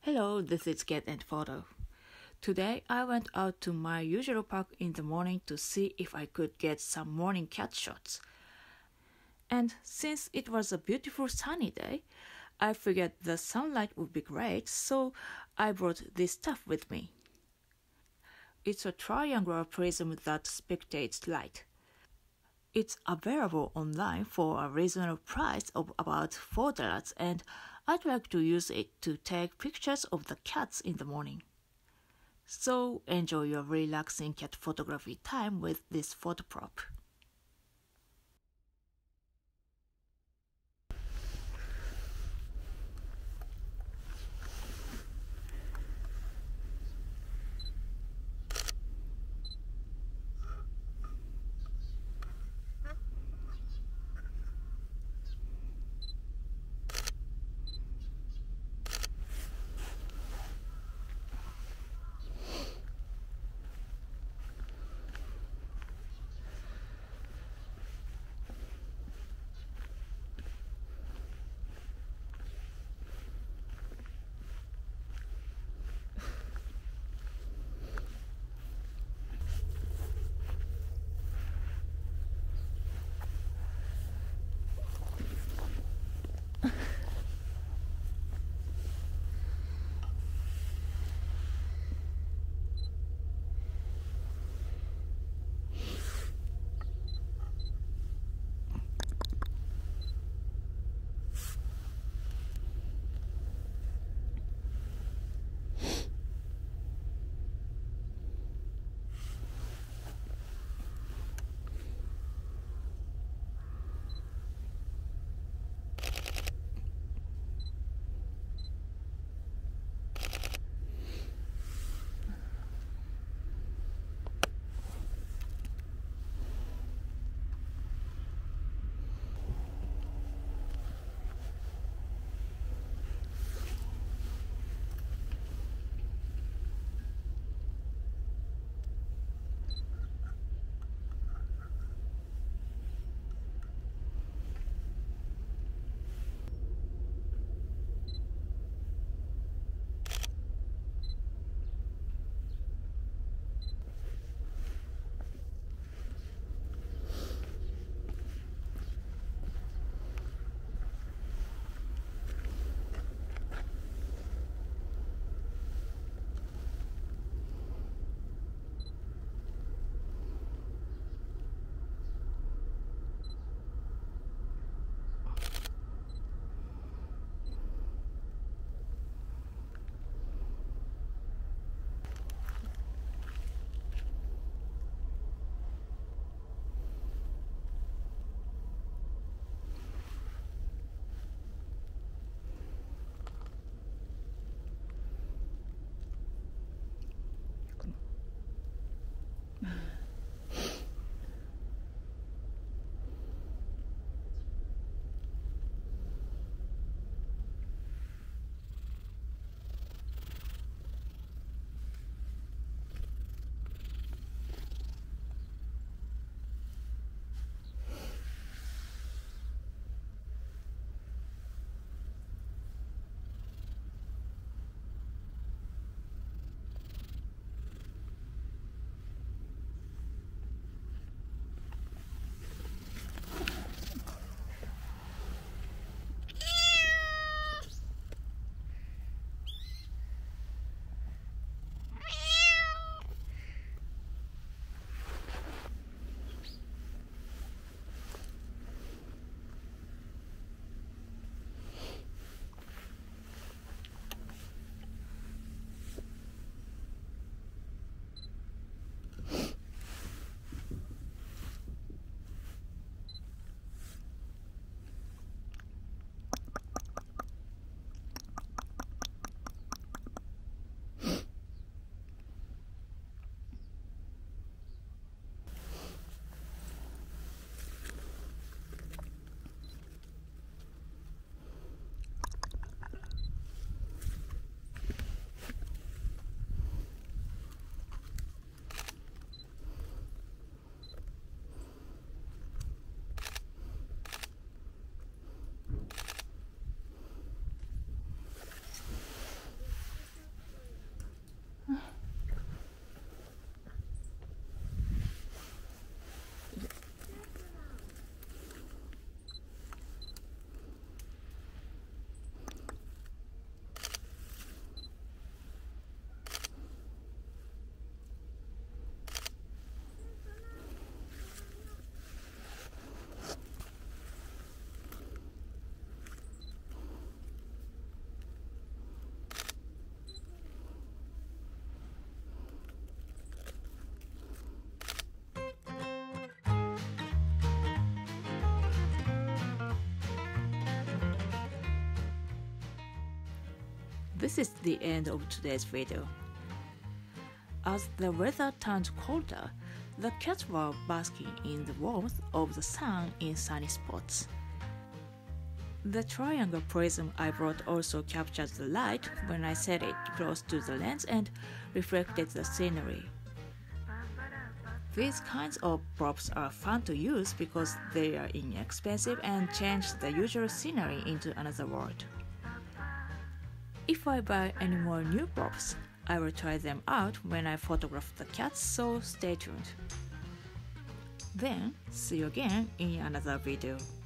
Hello, this is Get and Photo. Today I went out to my usual park in the morning to see if I could get some morning cat shots. And since it was a beautiful sunny day, I figured the sunlight would be great, so I brought this stuff with me. It's a triangular prism that spectates light. It's available online for a reasonable price of about $4, and I'd like to use it to take pictures of the cats in the morning. So enjoy your relaxing cat photography time with this photo prop. this is the end of today's video. As the weather turned colder, the cats were basking in the warmth of the sun in sunny spots. The triangle prism I brought also captured the light when I set it close to the lens and reflected the scenery. These kinds of props are fun to use because they are inexpensive and change the usual scenery into another world. If I buy any more new props, I will try them out when I photograph the cats, so stay tuned. Then, see you again in another video.